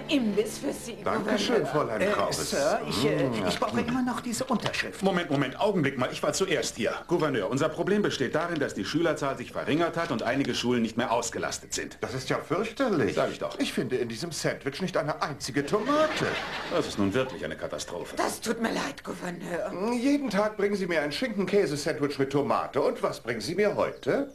Imbiss für Sie. Dankeschön, Fräulein Kraus. Sir, ich brauche immer noch diese Unterschrift. Moment, Augenblick mal. Ich war zuerst hier. Gouverneur, unser Problem besteht darin, dass die Schülerzahl sich verringert hat und einige Schulen nicht mehr ausgelastet sind. Das ist ja fürchterlich. Sag ich doch. Ich finde in diesem Sandwich nicht eine einzige Tomate. Das ist nun wirklich eine Katastrophe. Das tut mir leid, Gouverneur. Jeden Tag bringen Sie mir ein Schinken-Käse-Sandwich mit Tomate. Und was bringen Sie mir heute?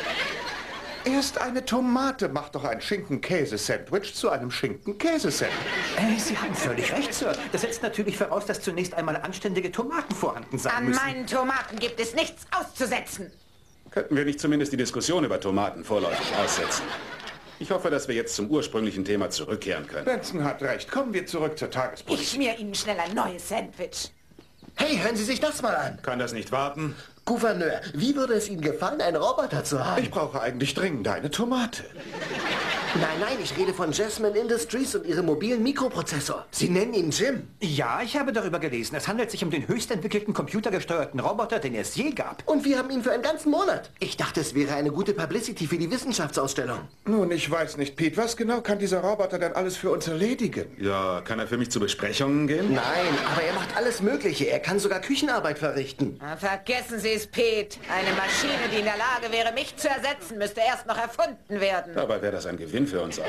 Erst eine Tomate macht doch ein Schinken-Käse-Sandwich zu einem Schinken-Käse-Sandwich. Sie haben völlig recht, Sir. Das setzt natürlich voraus, dass zunächst einmal anständige Tomaten vorhanden sein müssen. An meinen Tomaten gibt es nichts auszusetzen. Könnten wir nicht zumindest die Diskussion über Tomaten vorläufig aussetzen? Ich hoffe, dass wir jetzt zum ursprünglichen Thema zurückkehren können. Benson hat recht. Kommen wir zurück zur Ich Tagespolitik. schmier Ihnen schnell ein neues Sandwich. Hey, hören Sie sich das mal an. Kann das nicht warten? Gouverneur, wie würde es Ihnen gefallen, einen Roboter zu haben? Ich brauche eigentlich dringend eine Tomate. Nein, ich rede von Jasmine Industries und ihrem mobilen Mikroprozessor. Sie nennen ihn Jim. Ja, ich habe darüber gelesen. Es handelt sich um den höchst entwickelten computergesteuerten Roboter, den es je gab. Und wir haben ihn für einen ganzen Monat. Ich dachte, es wäre eine gute Publicity für die Wissenschaftsausstellung. Nun, ich weiß nicht, Pete. Was genau kann dieser Roboter denn alles für uns erledigen? Ja, kann er für mich zu Besprechungen gehen? Nein, aber er macht alles Mögliche. Er kann sogar Küchenarbeit verrichten. Na, vergessen Sie es, Pete. Eine Maschine, die in der Lage wäre, mich zu ersetzen, müsste erst noch erfunden werden. Dabei wäre das ein Gewinn für uns alle.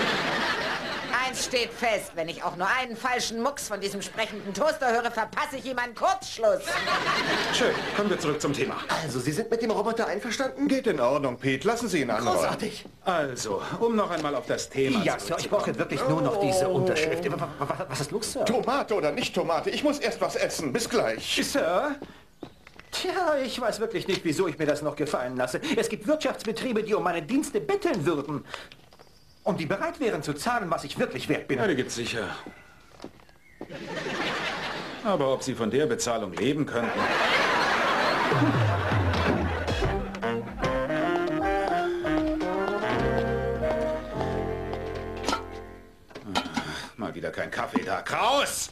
Eins steht fest, wenn ich auch nur einen falschen Mucks von diesem sprechenden Toaster höre, verpasse ich ihm einen Kurzschluss. Schön, kommen wir zurück zum Thema. Also, Sie sind mit dem Roboter einferstanden? Geht in Ordnung, Pete. Lassen Sie ihn anrollen. Großartig. Also, um noch einmal auf das Thema Ja, Sir, ich brauche wirklich nur noch diese Unterschrift. Was ist los, Sir? Tomate oder nicht Tomate? Ich muss erst was essen. Bis gleich. Sir? Tja, ich weiß wirklich nicht, wieso ich mir das noch gefallen lasse. Es gibt Wirtschaftsbetriebe, die um meine Dienste betteln würden. Und die bereit wären zu zahlen, was ich wirklich wert bin. Ja, die gibt's sicher. Aber ob Sie von der Bezahlung leben könnten? Mal wieder kein Kaffee da. Kraus!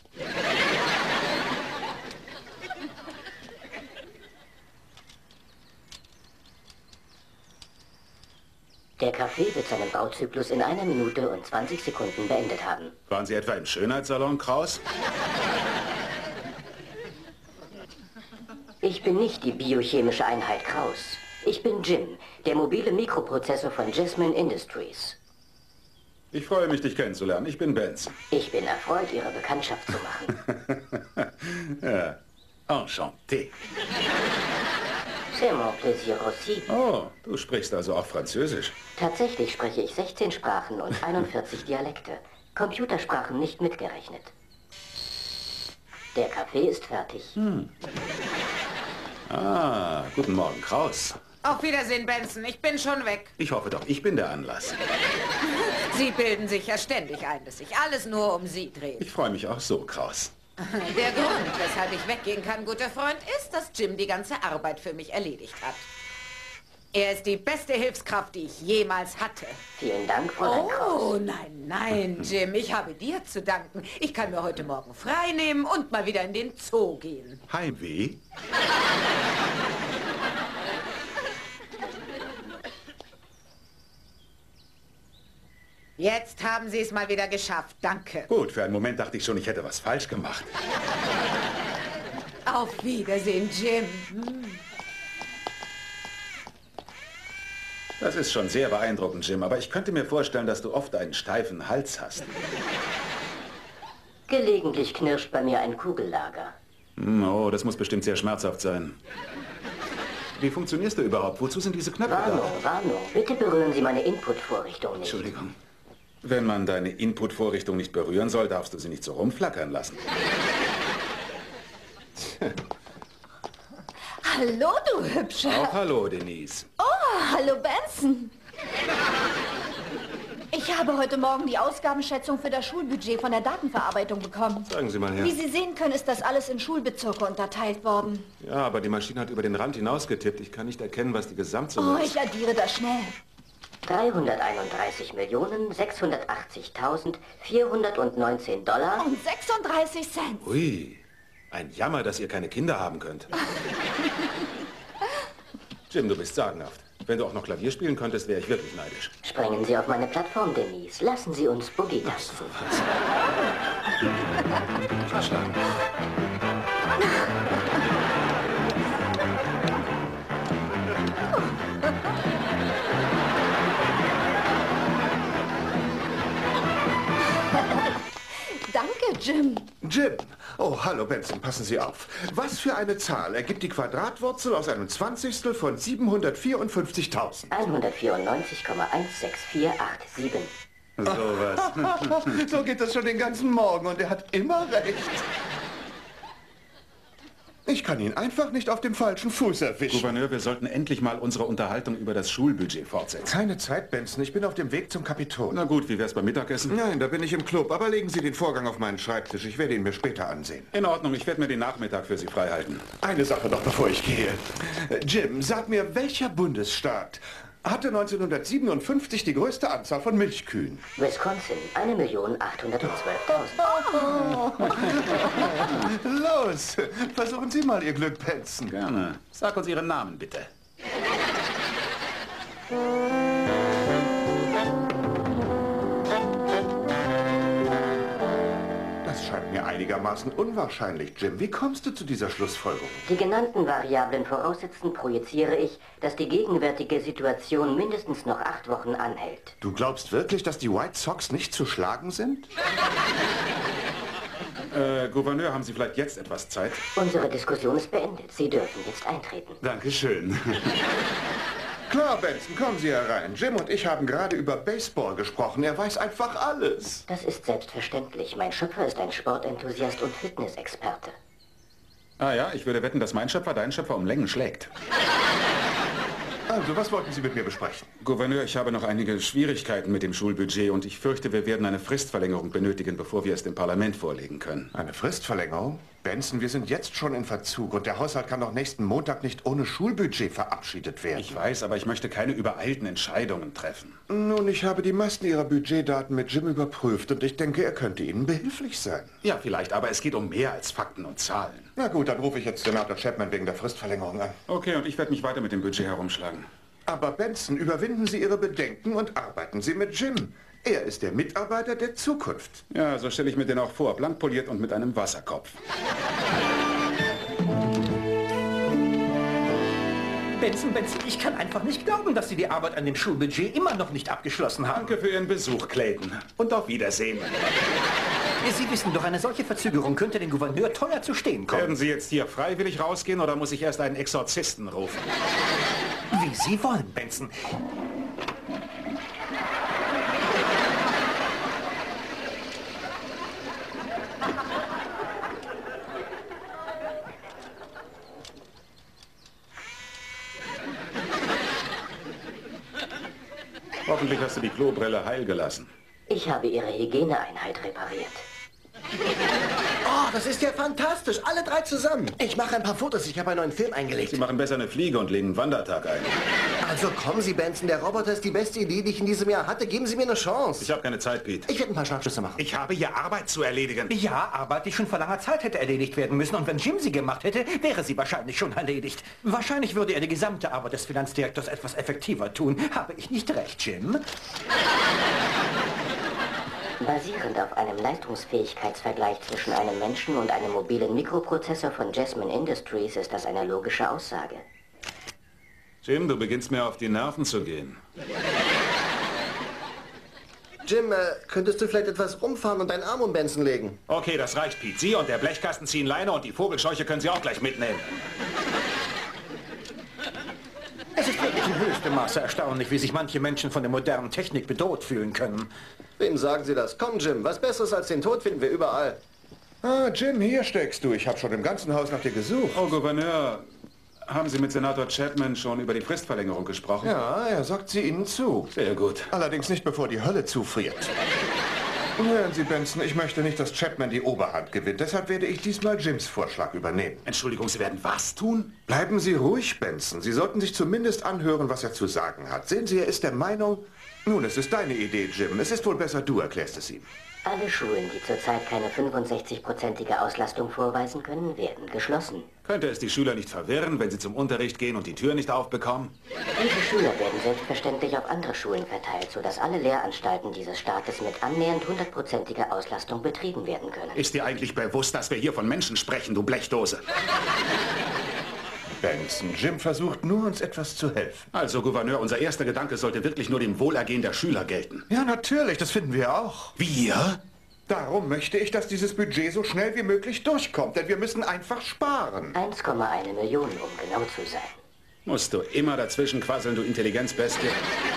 Der Kaffee wird seinen Bauzyklus in 1 Minute und 20 Sekunden beendet haben. Waren Sie etwa im Schönheitssalon, Kraus? Ich bin nicht die biochemische Einheit Kraus. Ich bin Jim, der mobile Mikroprozessor von Jasmine Industries. Ich freue mich, dich kennenzulernen. Ich bin Benson. Ich bin erfreut, Ihre Bekanntschaft zu machen. Ja, enchanté. C'est mon plaisir aussi. Oh, du sprichst also auch Französisch. Tatsächlich spreche ich 16 Sprachen und 41 Dialekte. Computersprachen nicht mitgerechnet. Der Kaffee ist fertig. Ah, guten Morgen, Kraus. Auf Wiedersehen, Benson. Ich bin schon weg. Ich hoffe doch, ich bin der Anlass. Sie bilden sich ja ständig ein, dass sich alles nur um Sie dreht. Ich freue mich auch so, Kraus. Der Grund, weshalb ich weggehen kann, guter Freund, ist, dass Jim die ganze Arbeit für mich erledigt hat. Er ist die beste Hilfskraft, die ich jemals hatte. Vielen Dank, Fräulein Kraus. Oh, nein, Jim, ich habe dir zu danken. Ich kann mir heute Morgen frei nehmen und mal wieder in den Zoo gehen. Heimweh? Jetzt haben Sie es mal wieder geschafft. Danke. Gut, für einen Moment dachte ich schon, ich hätte was falsch gemacht. Auf Wiedersehen, Jim. Das ist schon sehr beeindruckend, Jim, aber ich könnte mir vorstellen, dass du oft einen steifen Hals hast. Gelegentlich knirscht bei mir ein Kugellager. Oh, das muss bestimmt sehr schmerzhaft sein. Wie funktionierst du überhaupt? Wozu sind diese Knöpfe Warnung, da? Warnung. Bitte berühren Sie meine Input-Vorrichtung nicht. Entschuldigung. Wenn man deine Input-Vorrichtung nicht berühren soll, darfst du sie nicht so rumflackern lassen. Hallo, du Hübscher. Auch hallo, Denise. Hallo, Benson. Ich habe heute Morgen die Ausgabenschätzung für das Schulbudget von der Datenverarbeitung bekommen. Sagen Sie mal her. Wie Sie sehen können, ist das alles in Schulbezirke unterteilt worden. Ja, aber die Maschine hat über den Rand hinausgetippt. Ich kann nicht erkennen, was die Gesamtsumme Oh, ist. ich addiere das schnell. 331.680.419 Dollar. Und 36 Cent. Ui, ein Jammer, dass ihr keine Kinder haben könnt. Jim, du bist sagenhaft. Wenn du auch noch Klavier spielen könntest, wäre ich wirklich neidisch. Springen Sie auf meine Plattform, Denise. Lassen Sie uns Boogie tanzen. Verschlagen. Danke, Jim. Jim. Oh, hallo Benson, passen Sie auf. Was für eine Zahl ergibt die Quadratwurzel aus einem Zwanzigstel von 754.000? 194,16487. Sowas. So geht das schon den ganzen Morgen und er hat immer recht. Ich kann ihn einfach nicht auf dem falschen Fuß erwischen. Gouverneur, wir sollten endlich mal unsere Unterhaltung über das Schulbudget fortsetzen. Keine Zeit, Benson. Ich bin auf dem Weg zum Kapitol. Na gut, wie wär's beim Mittagessen? Nein, da bin ich im Club. Aber legen Sie den Vorgang auf meinen Schreibtisch. Ich werde ihn mir später ansehen. In Ordnung, ich werde mir den Nachmittag für Sie freihalten. Eine Sache noch, bevor ich gehe. Jim, sag mir, welcher Bundesstaat hatte 1957 die größte Anzahl von Milchkühen? Wisconsin, 1.812.000. Los, versuchen Sie mal Ihr Glück, Benson. Gerne. Sag uns Ihren Namen, bitte. Das scheint mir einigermaßen unwahrscheinlich, Jim. Wie kommst du zu dieser Schlussfolgerung? Die genannten Variablen voraussetzend projiziere ich, dass die gegenwärtige Situation mindestens noch 8 Wochen anhält. Du glaubst wirklich, dass die White Sox nicht zu schlagen sind? Gouverneur, haben Sie vielleicht jetzt etwas Zeit? Unsere Diskussion ist beendet. Sie dürfen jetzt eintreten. Dankeschön. Klar, Benson, kommen Sie herein. Jim und ich haben gerade über Baseball gesprochen. Er weiß einfach alles. Das ist selbstverständlich. Mein Schöpfer ist ein Sportenthusiast und Fitnessexperte. Ah ja, ich würde wetten, dass mein Schöpfer deinen Schöpfer um Längen schlägt. Also, was wollten Sie mit mir besprechen? Gouverneur, ich habe noch einige Schwierigkeiten mit dem Schulbudget und ich fürchte, wir werden eine Fristverlängerung benötigen, bevor wir es dem Parlament vorlegen können. Eine Fristverlängerung? Benson, wir sind jetzt schon in Verzug und der Haushalt kann doch nächsten Montag nicht ohne Schulbudget verabschiedet werden. Ich weiß, aber ich möchte keine übereilten Entscheidungen treffen. Nun, ich habe die meisten Ihrer Budgetdaten mit Jim überprüft und ich denke, er könnte Ihnen behilflich sein. Ja, vielleicht, aber es geht um mehr als Fakten und Zahlen. Na gut, dann rufe ich jetzt Senator Chapman wegen der Fristverlängerung an. Okay, und ich werde mich weiter mit dem Budget herumschlagen. Aber Benson, überwinden Sie Ihre Bedenken und arbeiten Sie mit Jim. Er ist der Mitarbeiter der Zukunft. Ja, so stelle ich mir den auch vor, blank poliert und mit einem Wasserkopf. Benson, ich kann einfach nicht glauben, dass Sie die Arbeit an dem Schulbudget immer noch nicht abgeschlossen haben. Danke für Ihren Besuch, Clayton. Und auf Wiedersehen. Sie wissen doch, eine solche Verzögerung könnte dem Gouverneur teuer zu stehen kommen. Werden Sie jetzt hier freiwillig rausgehen oder muss ich erst einen Exorzisten rufen? Wie Sie wollen, Benson. Hoffentlich hast du die Klobrille heil gelassen. Ich habe Ihre Hygieneeinheit repariert. Oh, das ist ja fantastisch. Alle 3 zusammen. Ich mache ein paar Fotos. Ich habe einen neuen Film eingelegt. Sie machen besser eine Fliege und legen einen Wandertag ein. Also kommen Sie, Benson. Der Roboter ist die beste Idee, die ich in diesem Jahr hatte. Geben Sie mir eine Chance. Ich habe keine Zeit, Pete. Ich werde ein paar Scharfschüsse machen. Ich habe hier Arbeit zu erledigen. Ja, Arbeit, die schon vor langer Zeit hätte erledigt werden müssen. Und wenn Jim sie gemacht hätte, wäre sie wahrscheinlich schon erledigt. Wahrscheinlich würde er die gesamte Arbeit des Finanzdirektors etwas effektiver tun. Habe ich nicht recht, Jim? Basierend auf einem Leistungsfähigkeitsvergleich zwischen einem Menschen und einem mobilen Mikroprozessor von Jasmine Industries ist das eine logische Aussage. Jim, du beginnst mir auf die Nerven zu gehen. Jim, könntest du vielleicht etwas rumfahren und deinen Arm um Benson legen? Okay, das reicht, Pete. Sie und der Blechkasten ziehen Leine und die Vogelscheuche können Sie auch gleich mitnehmen. Es ist wirklich in höchstem Maße erstaunlich, wie sich manche Menschen von der modernen Technik bedroht fühlen können. Wem sagen Sie das? Komm, Jim, was Besseres als den Tod finden wir überall. Ah, Jim, hier steckst du. Ich habe schon im ganzen Haus nach dir gesucht. Oh, Gouverneur, haben Sie mit Senator Chapman schon über die Fristverlängerung gesprochen? Ja, er sagt sie Ihnen zu. Sehr gut. Allerdings nicht, bevor die Hölle zufriert. Hören Sie, Benson, ich möchte nicht, dass Chapman die Oberhand gewinnt. Deshalb werde ich diesmal Jims Vorschlag übernehmen. Entschuldigung, Sie werden was tun? Bleiben Sie ruhig, Benson. Sie sollten sich zumindest anhören, was er zu sagen hat. Sehen Sie, er ist der Meinung... Nun, es ist deine Idee, Jim. Es ist wohl besser, du erklärst es ihm. Alle Schulen, die zurzeit keine 65-prozentige Auslastung vorweisen können, werden geschlossen. Könnte es die Schüler nicht verwirren, wenn sie zum Unterricht gehen und die Tür nicht aufbekommen? Diese Schüler werden selbstverständlich auf andere Schulen verteilt, sodass alle Lehranstalten dieses Staates mit annähernd 100-prozentiger Auslastung betrieben werden können. Ist dir eigentlich bewusst, dass wir hier von Menschen sprechen, du Blechdose? Benson, Jim versucht nur, uns etwas zu helfen. Also, Gouverneur, unser erster Gedanke sollte wirklich nur dem Wohlergehen der Schüler gelten. Ja, natürlich, das finden wir auch. Wir? Darum möchte ich, dass dieses Budget so schnell wie möglich durchkommt, denn wir müssen einfach sparen. 1,1 Million, um genau zu sein. Musst du immer dazwischen quasseln, du Intelligenzbestie?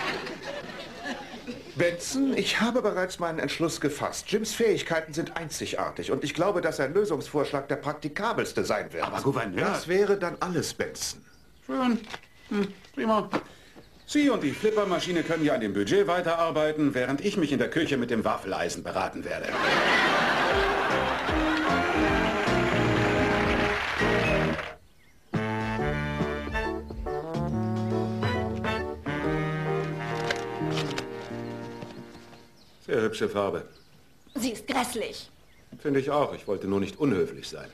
Benson, ich habe bereits meinen Entschluss gefasst. Jims Fähigkeiten sind einzigartig und ich glaube, dass sein Lösungsvorschlag der praktikabelste sein wird. Aber Gouverneur... Das wäre dann alles, Benson. Schön. Prima. Sie und die Flippermaschine können ja an dem Budget weiterarbeiten, während ich mich in der Küche mit dem Waffeleisen beraten werde. Sehr hübsche Farbe. Sie ist grässlich. Finde ich auch. Ich wollte nur nicht unhöflich sein.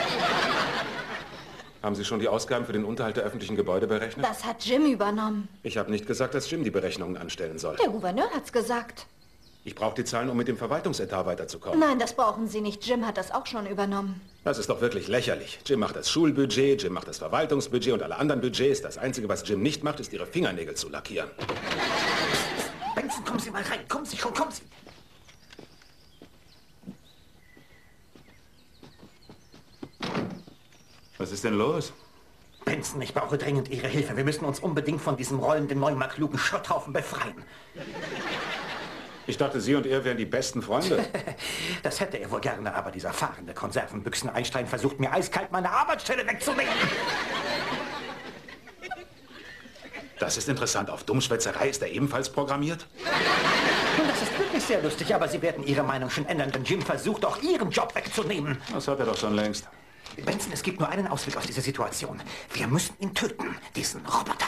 Haben Sie schon die Ausgaben für den Unterhalt der öffentlichen Gebäude berechnet? Das hat Jim übernommen. Ich habe nicht gesagt, dass Jim die Berechnungen anstellen soll. Der Gouverneur hat's gesagt. Ich brauche die Zahlen, um mit dem Verwaltungsetat weiterzukommen. Nein, das brauchen Sie nicht. Jim hat das auch schon übernommen. Das ist doch wirklich lächerlich. Jim macht das Schulbudget, Jim macht das Verwaltungsbudget und alle anderen Budgets. Das Einzige, was Jim nicht macht, ist, ihre Fingernägel zu lackieren. Benson, kommen Sie mal rein. Kommen Sie schon, kommen Sie. Was ist denn los? Benson, ich brauche dringend Ihre Hilfe. Wir müssen uns unbedingt von diesem rollenden, neumarklugen Schrotthaufen befreien. Ich dachte, Sie und er wären die besten Freunde. Das hätte er wohl gerne, aber dieser fahrende Konservenbüchsen-Einstein versucht mir eiskalt meine Arbeitsstelle wegzunehmen. Das ist interessant. Auf Dummschwätzerei ist er ebenfalls programmiert? Das ist wirklich sehr lustig, aber Sie werden Ihre Meinung schon ändern, denn Jim versucht auch Ihren Job wegzunehmen. Das hat er doch schon längst. Benson, es gibt nur einen Ausweg aus dieser Situation. Wir müssen ihn töten, diesen Roboter.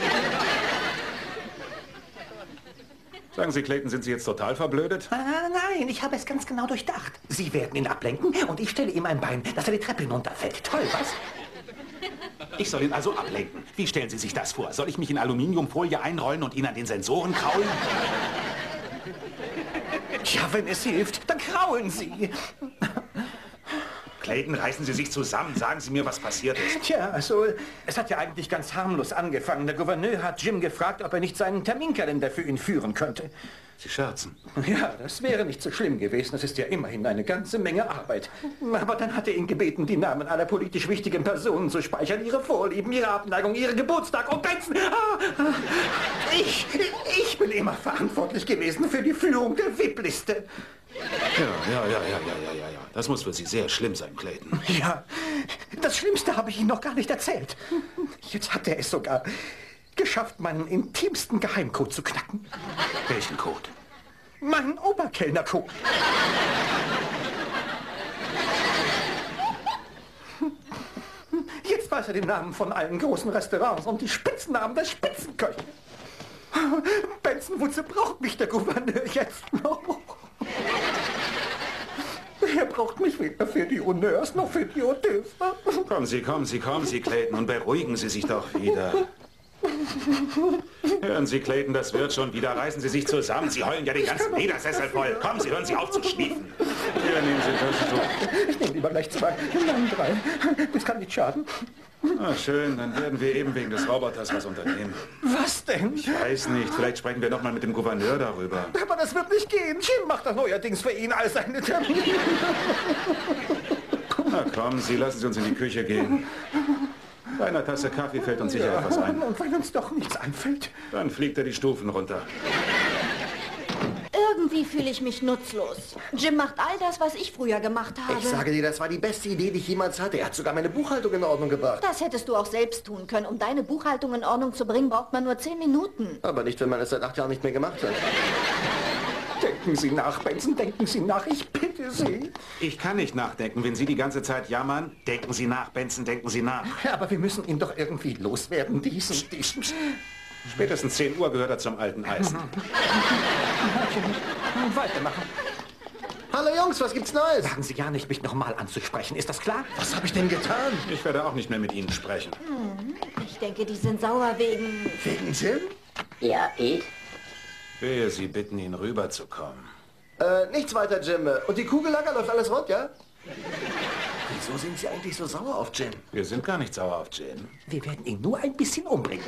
Sagen Sie, Clayton, sind Sie jetzt total verblödet? Nein, ich habe es ganz genau durchdacht. Sie werden ihn ablenken und ich stelle ihm ein Bein, dass er die Treppe hinunterfällt. Toll, was? Ich soll ihn also ablenken. Wie stellen Sie sich das vor? Soll ich mich in Aluminiumfolie einrollen und ihn an den Sensoren kraulen? Ja, wenn es hilft, dann kraulen Sie. Clayton, reißen Sie sich zusammen. Sagen Sie mir, was passiert ist. Tja, also, es hat ja eigentlich ganz harmlos angefangen. Der Gouverneur hat Jim gefragt, ob er nicht seinen Terminkalender für ihn führen könnte. Sie scherzen. Ja, das wäre nicht so schlimm gewesen. Das ist ja immerhin eine ganze Menge Arbeit. Aber dann hat er ihn gebeten, die Namen aller politisch wichtigen Personen zu speichern. Ihre Vorlieben, ihre Abneigung, ihren Geburtstag. Und Benson, ich bin immer verantwortlich gewesen für die Führung der VIP-Liste. Ja. Das muss für Sie sehr schlimm sein, Clayton. Ja, das Schlimmste habe ich Ihnen noch gar nicht erzählt. Jetzt hat er es sogar geschafft, meinen intimsten Geheimcode zu knacken. Welchen Code? Meinen Oberkellnercode. Jetzt weiß er den Namen von allen großen Restaurants und die Spitzennamen der Spitzenköche. Benson, wozu braucht mich der Gouverneur jetzt noch? Er braucht mich weder für die Honneurs noch für die Hors d'oeuvre. Kommen Sie, Clayton, und beruhigen Sie sich doch wieder. Hören Sie, Clayton, das wird schon wieder. Reißen Sie sich zusammen. Sie heulen ja den ganzen Ledersessel voll. Kommen Sie, hören Sie auf zu schniefen. Hier, nehmen Sie das so. Ich nehme lieber gleich 2. Nein, 3. Das kann nicht schaden. Ah, schön, dann werden wir eben wegen des Roboters was unternehmen. Was denn? Ich weiß nicht, vielleicht sprechen wir noch mal mit dem Gouverneur darüber. Aber das wird nicht gehen. Jim macht das neuerdings für ihn all seine Termine. Na kommen Sie, lassen Sie uns in die Küche gehen. Bei einer Tasse Kaffee fällt uns sicher etwas ein. Und wenn uns doch nichts einfällt? Dann fliegt er die Stufen runter. Irgendwie fühle ich mich nutzlos. Jim macht all das, was ich früher gemacht habe. Ich sage dir, das war die beste Idee, die ich jemals hatte. Er hat sogar meine Buchhaltung in Ordnung gebracht. Das hättest du auch selbst tun können. Um deine Buchhaltung in Ordnung zu bringen, braucht man nur 10 Minuten. Aber nicht, wenn man es seit 8 Jahren nicht mehr gemacht hat. Denken Sie nach, Benson, denken Sie nach. Ich bitte Sie. Ich kann nicht nachdenken, wenn Sie die ganze Zeit jammern. Denken Sie nach, Benson, denken Sie nach. Ja, aber wir müssen ihn doch irgendwie loswerden, diesen. Spätestens 10 Uhr gehört er zum alten Eisen. Weitermachen. Hallo Jungs, was gibt's Neues? Wagen Sie ja nicht, mich nochmal anzusprechen. Ist das klar? Was habe ich denn getan? Ich werde auch nicht mehr mit Ihnen sprechen. Ich denke, die sind sauer wegen... Wegen Jim? Ja, Pete? Wehe, Sie bitten ihn rüberzukommen. Nichts weiter, Jim. Und die Kugellager läuft alles rund, ja? Wieso sind Sie eigentlich so sauer auf Jim? Wir sind gar nicht sauer auf Jim. Wir werden ihn nur ein bisschen umbringen.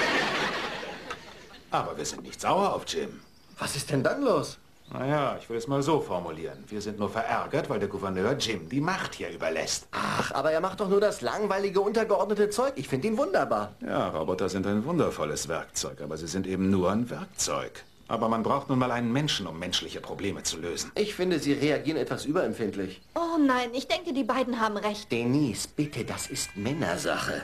Aber wir sind nicht sauer auf Jim. Was ist denn dann los? Naja, ich will es mal so formulieren. Wir sind nur verärgert, weil der Gouverneur Jim die Macht hier überlässt. Ach, aber er macht doch nur das langweilige, untergeordnete Zeug. Ich finde ihn wunderbar. Ja, Roboter sind ein wundervolles Werkzeug, aber sie sind eben nur ein Werkzeug. Aber man braucht nun mal einen Menschen, um menschliche Probleme zu lösen. Ich finde, Sie reagieren etwas überempfindlich. Oh nein, ich denke, die beiden haben recht. Denise, bitte, das ist Männersache.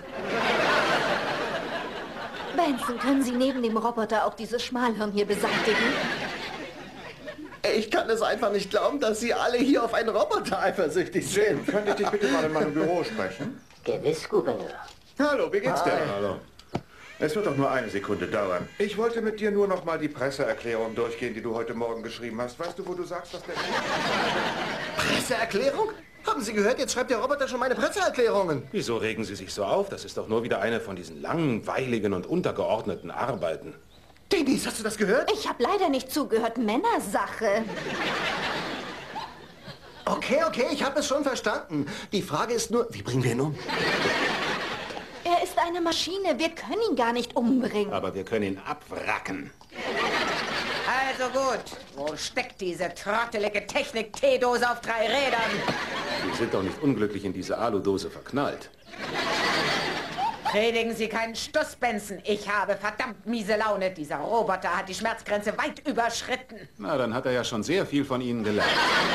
Benson, können Sie neben dem Roboter auch dieses Schmalhirn hier beseitigen? Ich kann es einfach nicht glauben, dass Sie alle hier auf einen Roboter eifersüchtig sind. Könnte ich dich bitte mal in meinem Büro sprechen? Gewiss, Gouverneur. Hallo, wie geht's dir? Hallo. Es wird doch nur eine Sekunde dauern. Ich wollte mit dir nur noch mal die Presseerklärung durchgehen, die du heute Morgen geschrieben hast. Weißt du, wo du sagst, dass der... Presseerklärung? Haben Sie gehört? Jetzt schreibt der Roboter schon meine Presseerklärungen. Wieso regen Sie sich so auf? Das ist doch nur wieder eine von diesen langweiligen und untergeordneten Arbeiten. Denise, hast du das gehört? Ich habe leider nicht zugehört. Männersache. Okay, ich habe es schon verstanden. Die Frage ist nur, wie bringen wir ihn um? Er ist eine Maschine. Wir können ihn gar nicht umbringen. Aber wir können ihn abwracken. Also gut, wo steckt diese trottelige Technik-Teedose auf 3 Rädern? Sie sind doch nicht unglücklich in diese Aludose verknallt. Predigen Sie keinen Stuss, Benson. Ich habe verdammt miese Laune. Dieser Roboter hat die Schmerzgrenze weit überschritten. Na, dann hat er ja schon sehr viel von Ihnen gelernt.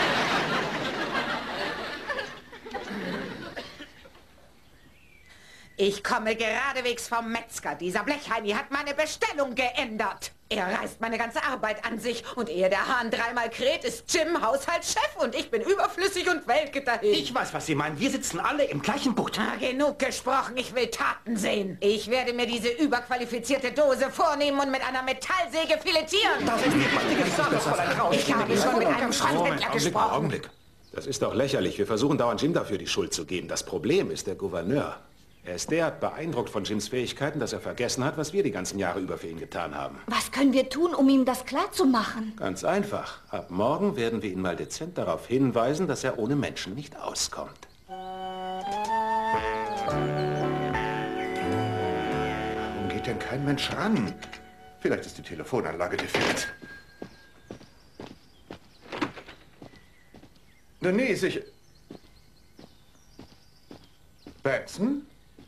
Ich komme geradewegs vom Metzger. Dieser Blechheini hat meine Bestellung geändert. Er reißt meine ganze Arbeit an sich. Und ehe der Hahn 3-mal kräht, ist Jim Haushaltschef und ich bin überflüssig und welke dahin. Ich weiß, was Sie meinen. Wir sitzen alle im gleichen Boot. Genug gesprochen, ich will Taten sehen. Ich werde mir diese überqualifizierte Dose vornehmen und mit einer Metallsäge filetieren. Das ist die richtige Sache, Fräulein Rausch. Ich habe schon mit einem Schandbettler gesprochen. Augenblick. Das ist doch lächerlich. Wir versuchen dauernd Jim dafür die Schuld zu geben. Das Problem ist der Gouverneur. Er ist derart beeindruckt von Jims Fähigkeiten, dass er vergessen hat, was wir die ganzen Jahre über für ihn getan haben. Was können wir tun, um ihm das klarzumachen? Ganz einfach. Ab morgen werden wir ihn mal dezent darauf hinweisen, dass er ohne Menschen nicht auskommt. Warum geht denn kein Mensch ran? Vielleicht ist die Telefonanlage defekt. Denise, ich... Benson?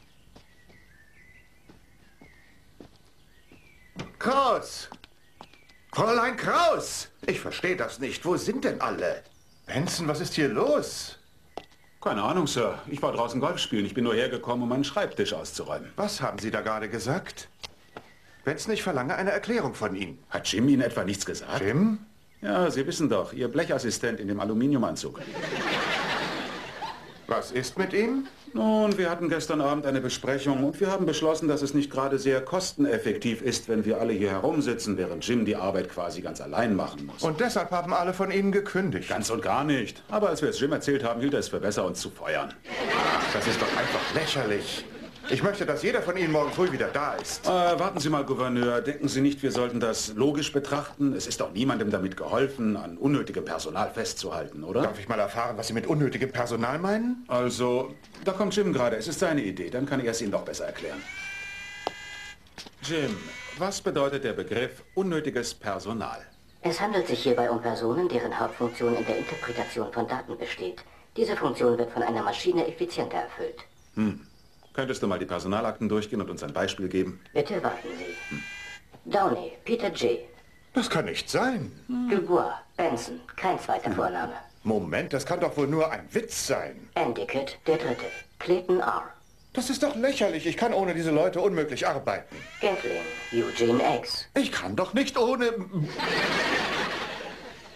Kraus! Fräulein Kraus! Ich verstehe das nicht. Wo sind denn alle? Benson, was ist hier los? Keine Ahnung, Sir. Ich war draußen Golf spielen. Ich bin nur hergekommen, um meinen Schreibtisch auszuräumen. Was haben Sie da gerade gesagt? Benson, ich verlange eine Erklärung von Ihnen. Hat Jim Ihnen etwa nichts gesagt? Jim? Ja, Sie wissen doch, Ihr Blechassistent in dem Aluminiumanzug. Was ist mit ihm? Nun, wir hatten gestern Abend eine Besprechung und wir haben beschlossen, dass es nicht gerade sehr kosteneffektiv ist, wenn wir alle hier herumsitzen, während Jim die Arbeit quasi ganz allein machen muss. Und deshalb haben alle von Ihnen gekündigt. Ganz und gar nicht. Aber als wir es Jim erzählt haben, hielt er es für besser, uns zu feuern. Ach, das ist doch einfach lächerlich. Ich möchte, dass jeder von Ihnen morgen früh wieder da ist. Warten Sie mal, Gouverneur. Denken Sie nicht, wir sollten das logisch betrachten? Es ist doch niemandem damit geholfen, an unnötigem Personal festzuhalten, oder? Darf ich mal erfahren, was Sie mit unnötigem Personal meinen? Also, da kommt Jim gerade. Es ist seine Idee. Dann kann er es Ihnen doch besser erklären. Jim, was bedeutet der Begriff unnötiges Personal? Es handelt sich hierbei um Personen, deren Hauptfunktion in der Interpretation von Daten besteht. Diese Funktion wird von einer Maschine effizienter erfüllt. Könntest du mal die Personalakten durchgehen und uns ein Beispiel geben? Bitte warten Sie. Downey, Peter J. Das kann nicht sein. Dubois, Benson, kein zweiter Vorname. Moment, das kann doch wohl nur ein Witz sein. Endicott, der Dritte. Clayton R. Das ist doch lächerlich. Ich kann ohne diese Leute unmöglich arbeiten. Gatling, Eugene X. Ich kann doch nicht ohne...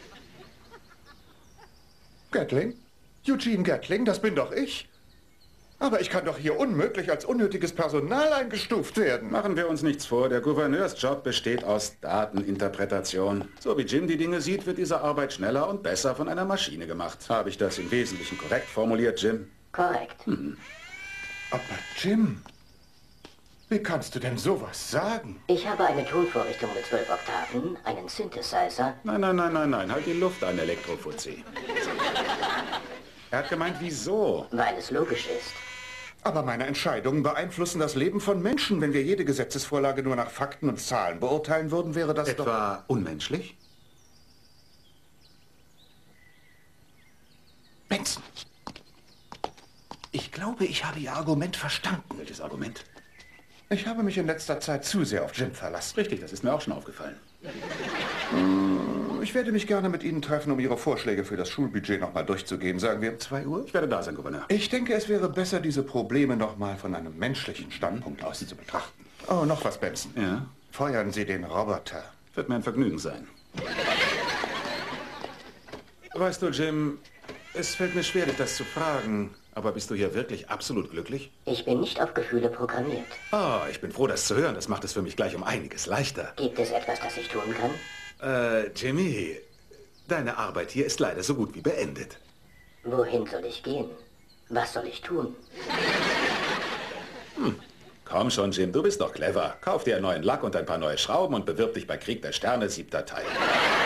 Gatling? Eugene Gatling, das bin doch ich. Aber ich kann doch hier unmöglich als unnötiges Personal eingestuft werden. Machen wir uns nichts vor, der Gouverneursjob besteht aus Dateninterpretation. So wie Jim die Dinge sieht, wird diese Arbeit schneller und besser von einer Maschine gemacht. Habe ich das im Wesentlichen korrekt formuliert, Jim? Korrekt. Aber Jim, wie kannst du denn sowas sagen? Ich habe eine Tonvorrichtung mit 12 Oktaven, einen Synthesizer. Nein, halt die Luft an, Elektrofuzzi. Er hat gemeint, wieso? Weil es logisch ist. Aber meine Entscheidungen beeinflussen das Leben von Menschen. Wenn wir jede Gesetzesvorlage nur nach Fakten und Zahlen beurteilen würden, wäre das doch... Etwa unmenschlich? Benson, ich glaube, ich habe Ihr Argument verstanden. Welches Argument? Ich habe mich in letzter Zeit zu sehr auf Jim verlassen. Richtig, das ist mir auch schon aufgefallen. Ich werde mich gerne mit Ihnen treffen, um Ihre Vorschläge für das Schulbudget nochmal durchzugehen. Sagen wir um 2 Uhr? Ich werde da sein, Gouverneur. Ich denke, es wäre besser, diese Probleme nochmal von einem menschlichen Standpunkt aus zu betrachten. Oh, noch was, Benson. Ja? Feuern Sie den Roboter. Wird mir ein Vergnügen sein. Weißt du, Jim, es fällt mir schwer, dich das zu fragen, aber bist du hier wirklich absolut glücklich? Ich bin nicht auf Gefühle programmiert. Oh, ich bin froh, das zu hören. Das macht es für mich gleich um einiges leichter. Gibt es etwas, das ich tun kann? Jimmy, deine Arbeit hier ist leider so gut wie beendet. Wohin soll ich gehen? Was soll ich tun? Komm schon, Jim, du bist doch clever. Kauf dir einen neuen Lack und ein paar neue Schrauben und bewirb dich bei Krieg der Sterne 7. Teil.